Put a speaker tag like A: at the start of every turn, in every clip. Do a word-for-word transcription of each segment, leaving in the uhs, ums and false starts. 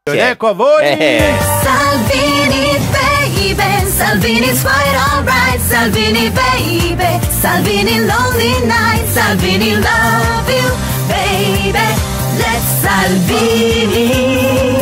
A: Ed ecco a voi
B: eh.
C: Salvini baby, Salvini's quite alright, Salvini baby, Salvini lonely night, Salvini love you baby, let's Salvini.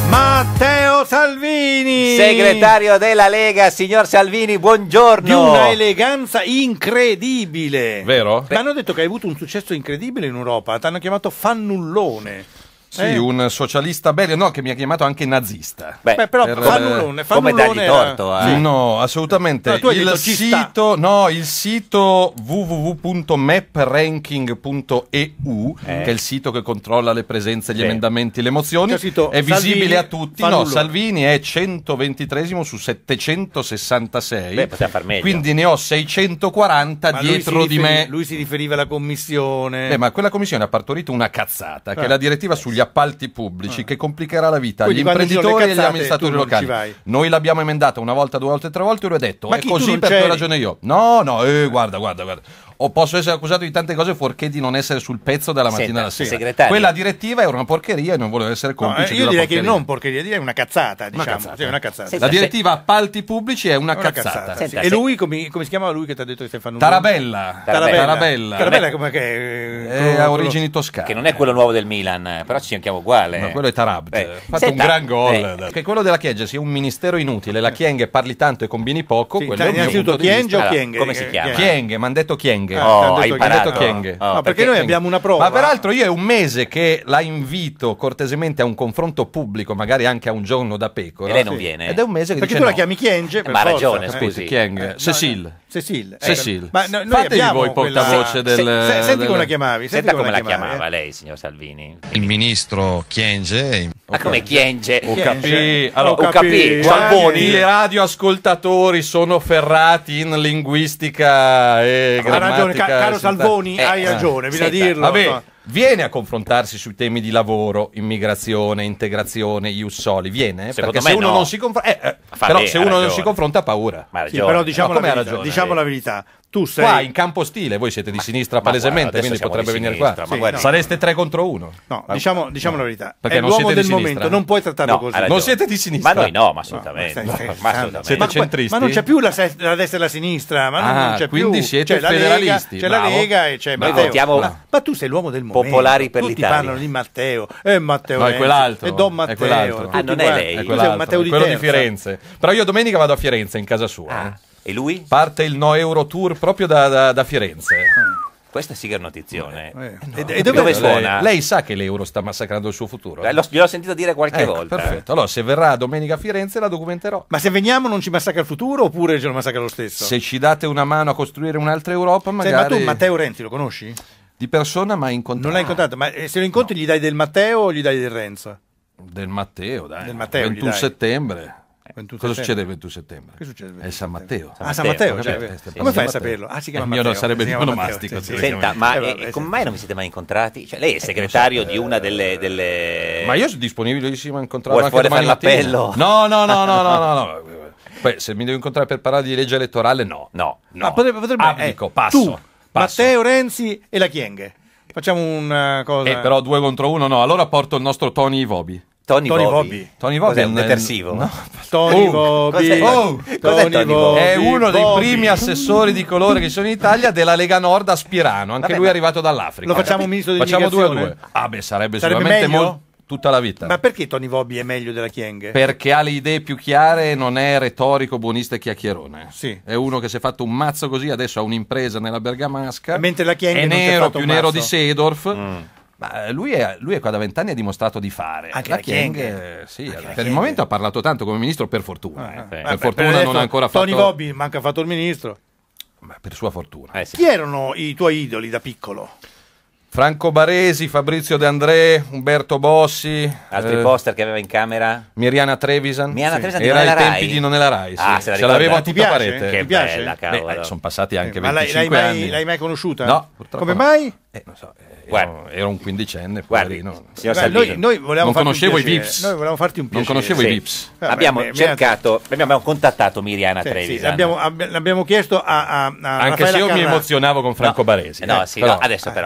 A: Matteo Salvini,
B: Segretario della Lega, signor Salvini, buongiorno.
A: Di una eleganza incredibile.
D: Vero?
A: Mi hanno detto che hai avuto un successo incredibile in Europa, ti hanno chiamato fannullone.
D: Sì,
A: Eh.
D: un socialista bello, no, che mi ha chiamato anche nazista.
B: Beh,
A: Beh, però
D: per-
A: fannullone,
B: come
A: fannullone
B: dargli
A: era-
B: torto eh?
D: No, assolutamente.
A: No, tu hai
D: il
A: detto ci sta.
D: sito, no, il sito w w w punto map ranking punto e u,
B: Eh.
D: che è il sito che controlla le presenze, gli
B: Sì.
D: emendamenti, le mozioni,
A: C'è il sito
D: è visibile
A: Salvini,
D: a tutti. No,
A: fannullone.
D: Salvini è centoventitresimo su settecentosessantasei.
B: Beh, poteva far meglio.
D: Quindi ne ho seicentoquaranta
A: Ma lui
D: dietro
A: si
D: di
A: riferi-
D: me.
A: Lui si riferiva alla commissione.
D: Eh, ma quella commissione ha partorito una cazzata, che
A: Ah.
D: è la direttiva sugli appalti pubblici, che complicherà la vita agli
A: Quindi quando ci sono le
D: imprenditori e agli
A: cazzate,
D: amministratori
A: tu non
D: locali.
A: ci vai.
D: Noi l'abbiamo emendata una volta, due volte, tre volte e lui ha detto
A: Ma
D: è
A: chi, tu
D: così
A: non
D: perché ho
A: c'eri?
D: ragione io. No, no, eh, guarda, guarda, guarda. O posso essere accusato di tante cose fuorché di non essere sul pezzo dalla mattina
B: Senta,
D: alla sera.
B: segretario.
D: Quella direttiva era una porcheria e non volevo essere
A: No,
D: complice
A: eh,
D: di
A: io
D: una
A: direi che
D: porcheria.
A: non porcheria, direi una cazzata, diciamo.
D: cazzata.
A: Sì, una cazzata.
B: Sì,
D: La direttiva appalti pubblici è una,
A: Una
D: cazzata.
A: cazzata,
B: Senta,
A: sì. E
B: se-
A: lui, come, come si chiamava lui che ti ha detto che stai fanno un
D: Tarabella.
B: Tarabella.
D: Tarabella.
A: Tarabella come che eh,
D: È
A: quello-
D: a origini toscane.
B: Che non è quello nuovo del Milan, eh, però ci chiamiamo uguale.
D: No, quello è Tarab.
B: Beh,
D: Ha fatto
B: senta,
D: un gran gol.
B: eh,
D: Che quello della Chienge sia un ministero inutile. La Chienghe parli tanto e combini poco.
A: Sì,
D: quello è il mio
A: innanzitutto
D: punto di vista.
A: Chienge o
B: Allora,
A: Chienghe?
B: come si
A: Eh,
B: chiama?
D: Chienghe, mi hanno detto Chienghe.
A: Ah,
B: Oh,
A: ti hanno
B: hai
A: detto
B: imparato.
D: Chienghe.
B: Oh,
A: No, perché,
D: perché-
A: noi abbiamo una prova.
D: Ma peraltro io è un mese che la invito cortesemente a un confronto pubblico, magari anche a un giorno da pecora.
B: E lei non
D: Sì.
B: viene?
D: Ed è un mese che
A: Perché
D: dice
A: tu la
D: no.
A: chiami Chienge, per
B: Ma ha
A: forza.
B: ragione,
A: Eh,
B: scusi.
D: Chienghe.
A: no,
D: Cecil.
A: Cecil.
D: Cecil.
A: Eh, ma no- noi
D: Fatevi
A: abbiamo
D: voi
A: quella-
D: portavoce del-
A: Se- se- Senti
D: del-
A: come la chiamavi. Senti
B: Senta come la
A: chiamavi,
B: chiamava
A: eh.
B: lei, signor Salvini.
E: Il ministro Chienge.
B: Ma come Chienge?
D: Ho
A: Chienge.
D: capito.
A: Ho
D: Allora,
B: Ho capito.
D: Salvoni,
A: Chienge.
D: i radioascoltatori sono ferrati in linguistica e
A: Ha
D: grammatica.
A: ragione, ca- caro
D: si sta-
A: Salvoni,
B: Eh,
A: hai
B: eh,
A: ragione, bisogna
B: senta,
A: dirlo.
D: Vabbè,
A: no.
D: viene a confrontarsi sui temi di lavoro, immigrazione, integrazione, ius soli. Viene?
B: Secondo
D: Perché
B: me
D: se uno
B: no.
D: non si confronta, eh, eh,
B: Fa
D: però
B: bene,
D: se
B: ha
D: uno non
B: ragione.
D: si confronta ha paura.
B: Ma ha
A: Sì,
B: ragione.
A: però diciamo,
D: No,
A: la,
D: come ha
A: verità,
D: ragione
A: diciamo
D: lei?
A: la verità. Tu sei...
D: Qua in campo stile, voi siete di sinistra
B: ma
D: palesemente,
B: guarda,
D: quindi
B: adesso siamo
D: potrebbe
B: di
D: venire
B: sinistra,
D: qua.
B: ma
D: Sì,
B: guardi-
D: no. Sareste tre contro uno.
A: No, diciamo, diciamo la verità.
D: Perché
A: È
D: non
A: l'uomo
D: siete
A: del
D: di
A: momento,
D: sinistra?
A: non puoi trattarlo
B: No,
A: così.
B: ha ragione.
D: Non siete di sinistra.
B: Ma noi no, ma
A: No,
B: assolutamente.
A: stai-
B: No,
A: stai
B: ma
A: scherzando.
B: assolutamente.
D: Siete
A: Ma-
D: centristi?
A: Ma non c'è più la, se- la destra e la sinistra, ma non,
D: Ah,
A: non c'è
D: quindi
A: più.
D: siete
A: C'è la Lega,
D: federalisti,
A: c'è la
D: bravo.
A: Lega e c'è
B: Noi
A: Matteo.
B: votiamo
A: ma, ma tu sei l'uomo del momento.
B: Popolari per
A: Tutti
B: l'Italia.
A: parlano di Matteo. E Matteo
D: No, è
A: Renzi,
D: quell'altro.
A: E Don
D: È
A: Matteo.
D: quell'altro.
A: tutti
B: Ah, non è
A: quanti.
B: lei?
D: È
B: È
A: Tu sei
D: quell'altro,
A: un Matteo
D: è
A: di
D: quello di
A: terza.
D: Firenze. Però io domenica vado a Firenze, in casa sua.
B: Ah,
D: eh.
B: e lui?
D: Parte il No Euro Tour proprio da, da- da Firenze.
B: Questa sì che è una notizione.
A: Eh,
B: No.
A: e-
B: E
A: e
B: dove,
A: dove
B: suona?
D: Lei, lei sa che l'euro sta massacrando il suo futuro?
B: Eh, l'ho- gliel'ho sentito dire qualche
D: Ecco,
B: volta.
D: perfetto. Allora, se verrà domenica a Firenze la documenterò.
A: Ma se veniamo non ci massacra il futuro oppure ce lo massacra lo stesso?
D: Se ci date una mano a costruire un'altra Europa,
A: Sai,
D: magari
A: ma tu Matteo Renzi lo conosci?
D: di persona mai incontrato.
A: Non l'hai incontrato, ma eh, se lo incontri gli dai del Matteo o gli dai del Renzo?
D: Del Matteo, dai.
A: Del Matteo gli
D: ventuno
A: dai.
D: settembre.
A: ventuno
D: Cosa
A: settembre.
D: succede il ventuno settembre?
A: Che succede?
D: È San Matteo.
A: Ah, San Matteo,
D: Ho
A: cioè,
D: capito,
A: eh,
D: sì,
A: come
D: sì,
A: fai a
D: San Matteo.
A: saperlo? Ah, si chiama
D: Il mio non
A: Matteo,
D: sarebbe
A: si
D: più
A: chiama
D: onomastico,
A: Matteo, sì, sì.
B: Senta, ma
A: Eh,
B: eh,
A: vabbè,
B: come
A: sì.
B: mai non vi siete mai incontrati? Cioè, lei è segretario di una delle... delle...
D: Ma io sono disponibilissimo a incontrarlo
B: Vuoi
D: anche
B: fuori
D: domani
B: fare
D: mattina.
B: l'appello?
D: No, no, no, no, no, no, no. Poi, se mi devo incontrare per parlare di legge elettorale, no.
B: No.
A: Ma potrebbe, potrebbe
D: Abdico,
A: eh,
D: passo,
A: tu,
D: passo.
A: Matteo Renzi e la Chienghe. Facciamo una cosa.
D: Eh, però due contro uno no. Allora porto il nostro Tony Ivobi.
B: Tony,
A: Tony
B: Bobby.
A: Bobby.
D: Tony Bobby
B: Cos'è,
D: è
B: un
D: un-
B: detersivo?
D: no.
A: Tony
D: Oh,
A: Bobby.
B: cos'è-
D: oh,
B: cos'è
A: Tony
B: Tony
A: Bobby?
D: È uno dei
A: Bobby.
D: primi assessori di colore che sono in Italia della Lega Nord a Spirano. Anche
B: Vabbè,
D: lui è
B: ma-
D: arrivato dall'Africa.
A: Lo facciamo ministro
D: Facciamo due a
A: dell'immigrazione?
D: due. Ah, beh, sarebbe,
A: Sarebbe
D: sicuramente
A: meglio?
D: molto tutta la vita.
A: Ma perché Tony Bobby è meglio della Chienghe?
D: Perché ha le idee più chiare, non è retorico, buonista e chiacchierone.
A: Sì.
D: È uno che si è fatto un mazzo così, adesso ha un'impresa nella Bergamasca.
A: Mentre la Chienghe
D: è
A: non si è
D: nero,
A: fatto
D: più
A: un
D: nero
A: mazzo.
D: di Seedorf.
B: Mm.
D: Ma lui è, lui è qua da vent'anni ha dimostrato di fare.
A: Anche
D: la
A: la Chienghe.
D: Chienghe, sì,
A: Anche la
D: per il
A: Chienghe.
D: momento ha parlato tanto come ministro, per fortuna.
A: Ah,
D: eh.
A: eh.
D: Per
A: Vabbè,
D: fortuna
A: adesso
D: non ha ancora fatto.
A: Tony Bobby manca fatto il ministro.
D: Beh, per sua fortuna.
B: Eh, sì.
A: Chi erano i tuoi idoli da piccolo?
D: Franco Baresi, Fabrizio De André, Umberto Bossi,
B: Altri
D: eh,
B: poster che aveva in camera?
D: Miriana Trevisan.
B: Miriana
D: Sì.
B: Trevisan di
D: Era
B: Non è
D: ai
B: la
D: tempi
B: Rai?
D: di Non è la Rai. Sì.
B: Ah, se la
D: Ce
B: ricorda.
D: l'aveva
A: Ma
D: a
A: ti
D: tutta
A: piace?
D: parete.
B: Che
A: Ti piace?
B: bella,
D: Beh,
B: cavolo.
D: eh, sono passati anche
A: Ma l'hai, l'hai
D: venticinque
A: mai,
D: anni.
A: l'hai mai conosciuta?
D: No, purtroppo
A: Come
D: no.
A: mai?
D: Eh, non so, eh,
B: Guarda.
D: ero, ero un quindicenne,
B: Guardi,
D: poverino.
B: signor
A: Beh,
B: Salvini,
A: noi, noi volevamo
D: Non
A: farti
D: conoscevo
A: un
D: i
A: piacere.
D: Vips.
A: Noi volevamo farti un
D: Non
A: piacere.
D: conoscevo i
B: sì.
D: Vips.
A: Vabbè,
B: abbiamo
A: mi- mi-
B: cercato, abbiamo contattato Miriana
A: Sì,
B: Trevisan.
A: sì, l'abbiamo, abbi- l'abbiamo chiesto a, a, a
D: Anche
A: Raffaella
D: se io mi
A: Carrà.
D: emozionavo con Franco Baresi.
B: No,
D: eh,
B: sì,
D: però-
B: no, adesso però
A: Tu
B: l'abbiamo
A: ti ecci-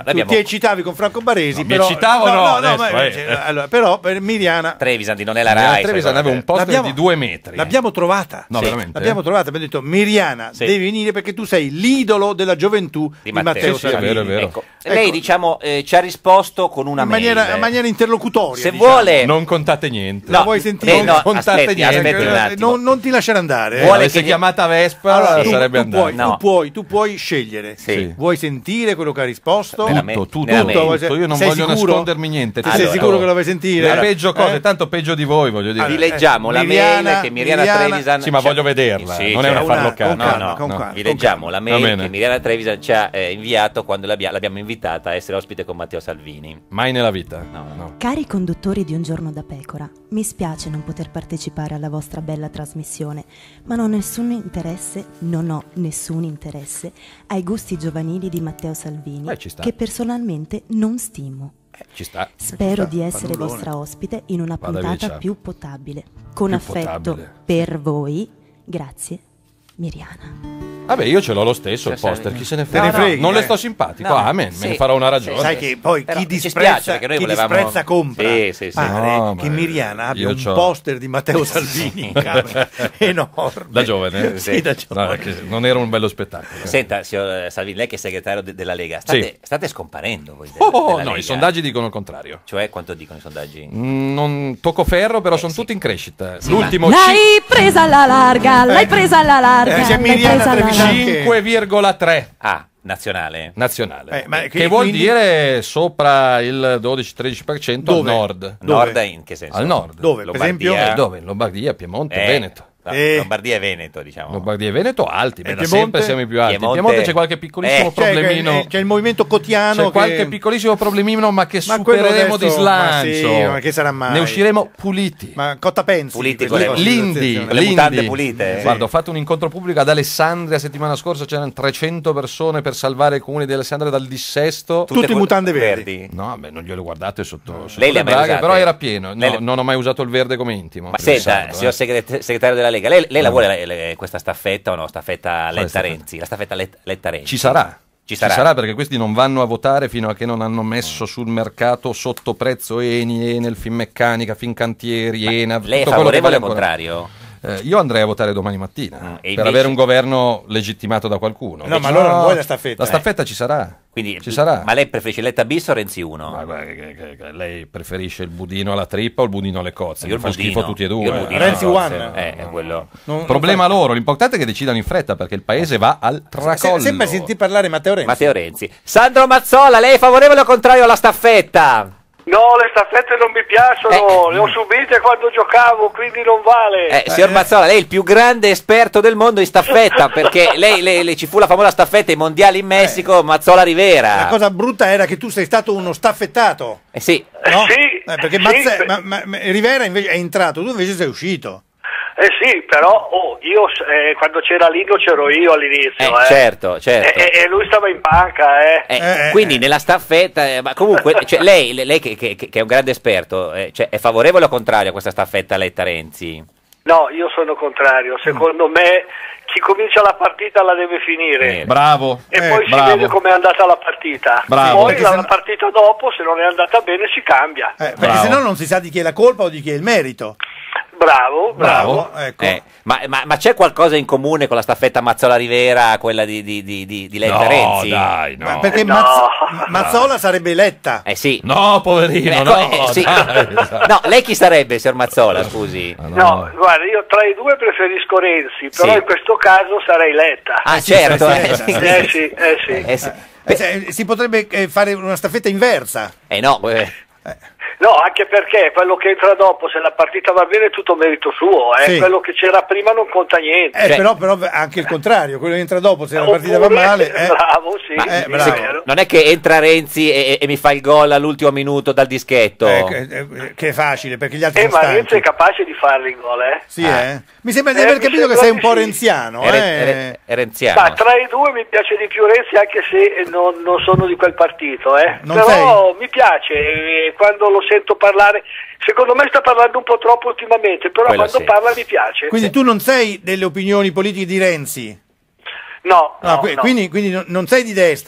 A: eccitavi con Franco Baresi.
D: No,
A: però,
D: mi eccitavo no,
A: no,
D: adesso,
A: ma,
D: eh.
A: allora, però per Miriana
B: Trevisan non è la
D: Miriana
B: Rai.
D: Trevisan aveva un poster
A: L'abbiamo-
D: di due metri.
A: l'abbiamo trovata.
D: No,
B: Sì.
D: veramente?
A: L'abbiamo trovata, abbiamo detto Miriana,
B: Sì.
A: devi venire perché tu sei l'idolo della gioventù di,
B: Di Matteo,
A: Matteo
D: Sì, sì, è
A: Salvini.
D: vero, è vero.
B: Ecco.
A: Ecco.
B: Lei diciamo eh, ci ha risposto con una
A: In maniera,
B: mail.
A: in maniera interlocutoria.
B: Se
A: diciamo.
B: vuole
D: Non contate niente.
A: La
B: No,
A: vuoi sentire?
B: eh, no,
D: Non contate
B: aspetti,
D: niente.
B: aspetti un attimo.
A: non, non ti lasciare andare. eh.
B: Vuole
D: Avesse
B: che-
D: chiamata Vespa
A: Allora, tu,
D: sarebbe
A: tu
D: andato.
A: puoi,
B: No.
A: tu, puoi, tu puoi scegliere.
B: Sì.
A: Vuoi sentire quello che ha risposto?
B: Veramente.
D: Tutto, tutto,
B: Veramente.
D: tutto.
A: Sei-
D: Io non
A: sei
D: voglio
A: sicuro?
D: nascondermi niente.
A: Tu sei
B: Allora.
A: sicuro che lo vuoi sentire?
D: Le
A: Allora,
D: peggio cose,
A: eh?
D: tanto peggio di voi, voglio dire.
B: Vi
A: Allora,
B: leggiamo
A: eh,
B: la
A: Miriana-
B: mail che Miriana,
A: Miriana-
B: Trevisan
D: Sì, ma
B: ci ha-
D: voglio vederla,
B: Sì,
D: non è
B: cioè,
D: una
A: una-
D: farlocata.
A: con calma,
D: No,
A: con
D: no.
A: calma.
B: Vi leggiamo la
D: Va
B: mail
D: bene.
B: che Miriana Trevisan ci ha eh, inviato quando l'abbia- l'abbiamo invitata a essere ospite con Matteo Salvini.
D: Mai nella vita.
B: No, no.
F: Cari conduttori di Un giorno da pecora, mi spiace non poter partecipare alla vostra bella trasmissione, ma non ho nessun interesse, non ho nessun interesse ai gusti giovanili di Matteo Salvini,
D: Beh, ci sta.
F: che personalmente non stimo.
D: Eh, ci sta.
F: Spero
A: sta,
F: di essere
A: fannullone.
F: vostra ospite in una
D: Vada via,
F: puntata
D: ciao.
F: più potabile. Con
D: Più
F: affetto
D: potabile.
F: per voi, grazie, Miriana.
D: Vabbè, io ce l'ho lo stesso il
B: Cioè,
D: poster,
B: sai-
D: chi se ne
A: Te
D: frega.
A: ne freghi,
D: non le
A: eh.
D: sto simpatico,
B: No,
D: amen, me
B: sì.
D: ne farò una ragione.
A: Sai che poi
B: Però
A: chi
B: ci
A: disprezza,
B: spiace, perché noi
A: chi
B: volevamo-
A: disprezza compra.
B: Sì, sì, sì.
A: Pare
D: No,
A: che
D: ma
A: Miriana abbia
D: io
A: un
D: c'ho-
A: poster di Matteo Salvini in camera enorme.
D: Da giovane?
A: Sì, da
D: No,
A: giovane.
D: è che non era un bello spettacolo.
B: Senta, signor Salvini, lei che è segretario de- della Lega, state,
D: Sì.
B: state scomparendo voi de-
D: Oh,
B: della
D: no,
B: Lega.
D: i sondaggi dicono il contrario.
B: Cioè, quanto dicono i sondaggi?
D: Mm, Non tocco ferro, però sono
B: sì.
D: tutti in crescita.
B: Sì,
D: L'ultimo
F: L'hai presa alla larga, l'hai presa alla larga,
A: Eh, c'è
F: l'hai
A: Miriana
F: presa alla
A: Trevisan
F: larga.
A: che-
D: cinque virgola tre
B: Ah, nazionale.
D: nazionale.
A: Eh, ma
D: che,
A: che
D: vuol
A: quindi-
D: dire sopra il dodici tredici per cento al
A: Dove?
D: nord.
B: Nord
A: Dove?
B: in che senso?
D: Al nord.
A: Dove? Per
B: Lombardia.
A: esempio?
D: Eh, dove? In Lombardia, Piemonte,
B: Eh,
D: Veneto.
B: no,
A: Eh.
B: Lombardia e Veneto, diciamo.
D: Lombardia e Veneto alti,
A: E
D: beh, da
A: Piemonte?
D: sempre siamo i più alti. In
B: Piemonte-
D: Piemonte c'è qualche piccolissimo
B: Eh,
A: C'è,
D: problemino.
A: c'è il movimento cotiano.
D: C'è qualche
A: che...
D: piccolissimo problemino, ma che
A: Ma quello
D: supereremo di
A: adesso- ma
D: slancio.
A: sì, ma che sarà mai?
D: Ne usciremo puliti.
A: Ma cosa pensi?
B: Puliti
A: di
B: con le-
A: questa
D: L'Indi,
A: situazione?
B: Con le
D: l'Indi.
B: mutande pulite.
A: Sì.
D: Guarda, ho fatto un incontro pubblico ad Alessandria settimana scorsa, c'erano trecento persone per salvare il comune di Alessandria dal dissesto.
A: Tutte
B: que-
A: mutande verdi.
D: No, beh, non glielo guardate sotto, sotto
B: Lei le
D: le
B: ha mai
D: braghe,
B: usate?
D: però era pieno. No,
B: Lei le-
D: non ho mai usato il verde come intimo.
B: Ma
D: per
B: senta,
D: il sardo,
B: signor
D: eh.
B: segret- segretario della Lega, lei, lei la vuole la- la- questa staffetta o no? Staffetta Letta
D: staffetta?
B: Renzi? La staffetta Let- Letta Renzi.
D: Ci sarà.
B: Ci sarà.
D: perché questi non vanno a votare fino a che non hanno messo sul mercato sotto prezzo Eni, Enel, Finmeccanica, Fincantieri, Enav.
B: Lei è
D: tutto quello che
B: favorevole
D: vale
B: o
D: ancora.
B: contrario?
D: Eh, io andrei a votare domani mattina
B: Mm, e
D: per
B: invece-
D: avere un governo legittimato da qualcuno.
A: No, ma allora non vuoi la staffetta,
D: La staffetta ci sarà.
B: Quindi,
D: ci sarà.
B: Ma lei preferisce Letta bis o Renzi uno?
D: Ma guarda che- che- che lei preferisce il budino alla trippa o il budino alle cozze?
B: Io
D: Mi
B: il
D: fa
B: budino.
D: schifo tutti e
B: Io il
D: due.
B: budino
A: Renzi
B: alle
A: one.
B: cozze. Eh, è quello.
A: Non-
D: Problema
A: non
D: loro, l'importante è che decidano in fretta perché il paese va al
A: fa-
D: tracollo.
A: Se- Sembra sentire parlare Matteo Renzi.
B: Matteo Renzi. Sandro Mazzola, lei è favorevole o contrario alla staffetta?
G: No, le staffette non mi piacciono,
B: Eh.
G: le ho subite quando giocavo, quindi non vale.
B: Eh, signor Mazzola, lei è il più grande esperto del mondo in staffetta, perché lei, lei- lei- ci fu la famosa staffetta ai mondiali in Messico, Mazzola Rivera.
A: La cosa brutta era che tu sei stato uno staffettato.
B: Eh sì,
A: No?
G: Sì,
A: Eh, perché
G: sì,
A: Mazze-
G: per-
A: ma- ma- ma- Rivera invece è entrato, tu invece sei uscito.
G: Eh sì, però oh, io eh, quando c'era Ligo c'ero io all'inizio.
B: eh,
G: eh.
B: certo, certo.
G: E, e- e lui stava in panca, eh.
B: Eh,
A: Eh, eh,
B: quindi
A: eh.
B: nella staffetta, eh, ma comunque cioè, lei, lei che, che- che è un grande esperto, eh, cioè, è favorevole o contrario a questa staffetta Letta Renzi?
G: No, io sono contrario. Secondo me chi comincia la partita la deve finire.
B: Eh,
D: Bravo.
G: E
A: Eh,
G: poi si
D: bravo.
G: vede com'è andata la partita.
D: Bravo.
G: Poi
A: Perché
G: la,
A: se
G: la
A: no-
G: partita dopo, se non è andata bene, si cambia.
A: Eh, perché
D: Bravo.
A: sennò non si sa di chi è la colpa o di chi è il merito.
G: Bravo, bravo.
A: Bravo, ecco.
B: Eh, ma, ma- ma c'è qualcosa in comune con la staffetta Mazzola Rivera, quella di, di, di, di, di Letta
D: No,
B: Renzi?
D: dai, no.
A: Ma perché
G: No.
A: Mazz- Mazzola sarebbe eletta.
B: Eh sì.
D: No, poverino,
B: Eh,
D: no.
B: co- eh, sì.
D: dai.
B: No, lei chi sarebbe, signor Mazzola, scusi?
D: Ah,
G: No, guarda, io tra i due preferisco Renzi, però
B: Sì.
G: in questo caso sarei Letta.
B: Ah,
A: sì,
B: certo.
A: sì,
B: eh,
A: sì,
B: sì,
A: sì.
G: Eh sì, eh sì.
B: Eh, sì.
A: Eh, se- si potrebbe eh, fare una staffetta inversa.
B: Eh, no, eh,
G: No, anche perché quello che entra dopo, se la partita va bene, è tutto merito suo, eh.
A: Sì.
G: Quello che c'era prima non conta niente.
A: Eh,
B: Cioè-
A: però, però anche il contrario, quello che entra dopo, se la partita va
G: Oppure-
A: male. eh.
G: Bravo, sì,
B: ma-
A: eh,
G: sì,
A: bravo.
G: è vero.
B: non è che entra Renzi e, e mi fa il gol all'ultimo minuto dal dischetto.
A: Eh, che- eh, che è facile, perché gli altri
G: Eh,
A: sono
G: ma Renzi è
A: stanchi.
G: capace di farli il gol, eh.
A: Sì,
B: Ah.
A: eh? Mi sembra di
G: Eh,
A: aver
G: mi
A: capito che
G: sembra
A: sei un
G: di
A: po'
G: sì.
A: renziano.
B: È, re-
A: eh.
B: è re- è renziano.
G: Ma tra i due mi piace di più Renzi, anche se non, non sono di quel partito, eh.
A: Non
G: Però mi piace eh, quando lo sento parlare. Secondo me sta parlando un po' troppo ultimamente, però
B: Quello
G: quando
B: sì.
G: parla mi piace.
A: Quindi tu non sei delle opinioni politiche di Renzi?
G: No,
A: No,
G: no,
A: qui-
G: no.
A: Quindi, quindi non- non sei di destra?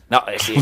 B: No, eh, sì.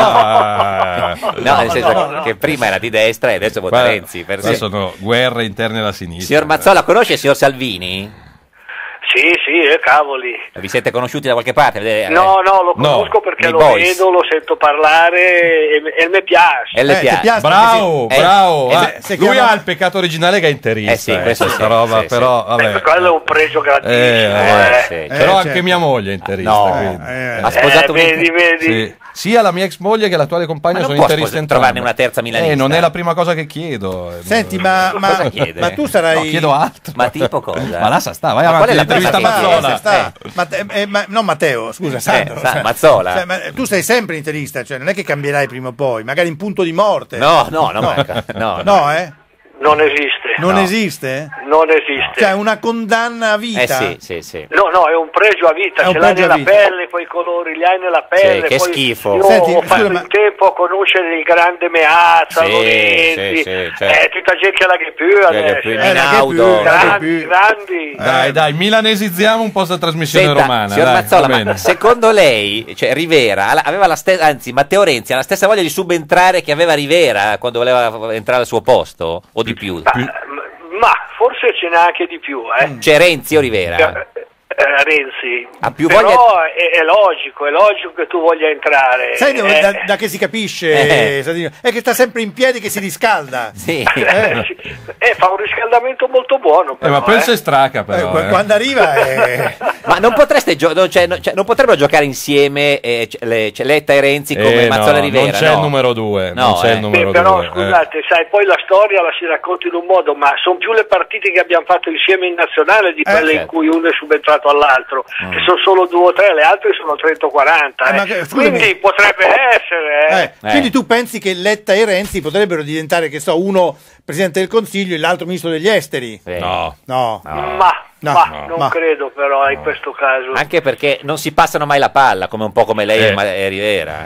D: Ah.
B: No, nel senso
G: no, no.
B: che prima era di destra e adesso vota
D: Guarda,
B: Renzi. Per
D: queste
B: sé.
D: sono guerre interne alla sinistra.
B: Signor Mazzola, conosce il signor Salvini?
G: Sì, sì, eh, cavoli.
B: Vi siete conosciuti da qualche parte? Eh,
G: No, no, lo
D: No,
G: conosco perché
B: nei
G: lo
B: boys.
G: vedo, lo sento parlare e, e mi piace.
B: E le
A: Eh, ti
B: piace?
A: piace?
D: Bravo,
B: Eh,
D: bravo.
B: eh,
D: ah,
A: se
D: lui
A: chiama-
D: ha il peccato originale che è interista.
B: Eh sì, questo
D: questa
B: sì,
D: roba,
B: sì,
D: però,
B: sì.
D: vabbè.
G: Eh, quello è un pregio grandissimo.
D: Eh, vabbè.
G: eh.
B: Sì,
A: Eh,
D: Però anche
A: certo.
D: mia moglie è interista.
B: No,
D: quindi.
A: Eh,
B: ha sposato
G: Eh,
B: un
G: vedi, vedi.
D: Sì. Sia la mia ex moglie che l'attuale compagna
B: Ma non
D: sono
B: può
D: interiste
B: spos-
D: entrambe.
B: trovarne una terza milanista?
D: Eh, non è la prima cosa che chiedo.
A: Senti, ma, ma,
B: Cosa chiede?
A: ma tu sarai...
D: No, chiedo altro.
B: Ma tipo cosa?
D: Ma lascia sta, vai
B: Ma
D: avanti,
B: qual è la
D: l'intervista
B: cosa che
D: Mazzola.
A: sta, sta.
B: Eh.
A: Matte- eh, ma- no, Matteo, scusa, Sandro.
B: Sa-
A: Cioè,
B: Mazzola.
A: cioè, ma tu sei sempre interista, cioè non è che cambierai prima o poi, magari in punto di morte.
B: No, no, no, manca. no, no.
A: No, eh?
G: Non esiste.
A: Non
B: No.
A: esiste?
G: Non esiste.
A: Cioè una condanna a vita?
B: Eh sì, sì, sì.
G: No, no, è un pregio a vita,
A: È un
G: ce l'hai
A: pregio a
G: nella
A: vita.
G: pelle, poi i colori li hai nella pelle.
B: che
G: poi
B: schifo.
G: Io
A: Senti,
G: ho fatto
A: scusa, ma-
G: il tempo a conoscere il grande Meazza,
B: Sì,
G: Lorenzi,
B: sì, sì, certo.
G: eh, tutta gente che la che più
B: Che
G: adesso.
B: più,
G: eh.
A: Eh, la che
B: Minaudo.
A: più, la che
G: grandi,
A: più.
G: grandi.
D: Dai, dai, milanesizziamo un po' sta trasmissione
B: Senta,
D: romana.
B: signor
D: dai,
B: Mazzola,
D: va
B: ma
D: bene.
B: secondo lei, cioè Rivera ha- aveva la stessa, anzi Matteo Renzi ha la stessa voglia di subentrare che aveva Rivera quando voleva entrare al suo posto? O di più?
G: Ma, ma forse ce n'è anche di più, eh.
B: C'è Renzi o Rivera?
G: Eh, eh, Renzi,
B: Ha più
G: però
B: voglia-
G: è, è logico, è logico che tu voglia entrare.
A: Sai dove-
G: eh,
A: da, da che si capisce,
B: Eh.
A: Sadino? È che sta sempre in piedi che si riscalda.
B: Sì.
G: eh, sì. Eh, fa un riscaldamento molto buono.
D: Eh,
G: Però,
D: ma pensa
G: eh.
D: è straca
A: Eh,
D: però.
A: qu-
D: eh.
A: Quando arriva è...
B: Ma non potreste gio- non, cioè, non- cioè, non potrebbero giocare insieme eh, c- le- cioè, Letta e Renzi come
D: Eh,
B: Mazzola e
D: no,
B: Rivera?
D: non c'è
B: no?
D: il numero due,
B: No,
D: non c'è
B: eh.
D: il numero
G: Beh, però
D: due. eh.
G: scusate, sai, poi la storia la si racconta in un modo, ma sono più le partite che abbiamo fatto insieme in nazionale di
A: Eh,
G: quelle in
B: certo.
G: cui uno è subentrato all'altro,
B: Mm.
G: che sono solo due o tre, le altre sono trenta o quaranta.
A: Eh,
G: eh.
A: ma che- scusami.
G: Quindi potrebbe essere. eh.
A: Eh,
B: Eh.
A: Quindi tu pensi che Letta e Renzi potrebbero diventare, che so, uno Presidente del Consiglio e l'altro Ministro degli Esteri?
B: Eh.
D: No.
A: No.
G: Ma,
A: No,
G: ma
A: no,
G: non
A: ma-
G: credo però in questo caso.
B: Anche perché non si passano mai la palla, come un po' come lei
D: Eh.
B: e Ma- e Rivera.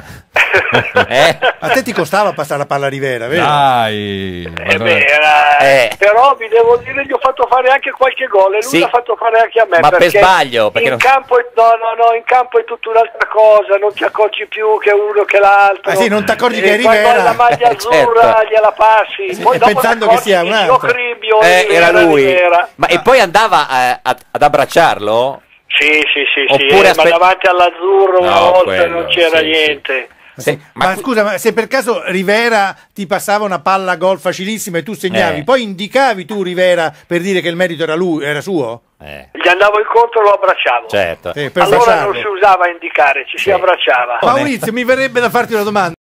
B: eh?
A: A te ti costava passare la palla a Rivera, vero?
D: Dai. ma
G: Eh
D: dove-
G: beh, era-
B: Eh.
G: Però vi devo dire, gli ho fatto fare anche qualche gol e lui
B: Sì.
G: l'ha fatto fare anche a me.
B: Ma per
G: perché
B: sbaglio, perché
G: in
B: non-
G: campo è, no, no, no, in campo è tutta un'altra cosa, non ti accorgi più che uno che l'altro.
A: Ah, sì, non ti accorgi
G: E
A: che è
G: quando
A: Rivera.
G: hai la maglia
B: Eh,
G: azzurra
B: certo.
G: gliela passi. Poi
A: e
G: dopo
A: pensando
G: ti
A: che
G: accorgi
A: sia un altro.
G: Io Cribio,
B: Eh,
G: Rivera,
B: era lui.
G: Rivera.
B: Ma e poi andava eh, ad, ad abbracciarlo?
G: Sì, sì, sì, sì,
B: Oppure
G: eh,
B: aspe-
G: ma davanti all'azzurro una
B: No,
G: volta
B: quello,
G: non c'era
B: sì, sì.
G: niente.
B: Se-
A: Ma,
B: ma-
A: scusa, ma se per caso Rivera ti passava una palla a gol facilissima e tu segnavi,
B: Eh.
A: poi indicavi tu Rivera per dire che il merito era lui, era suo?
B: eh,
G: Gli andavo incontro e lo abbracciavo.
B: certo.
A: Sì, per
G: Allora
A: baciarlo.
G: non si usava a indicare, ci si
B: Sì.
G: abbracciava.
A: Maurizio, mi verrebbe da farti una domanda.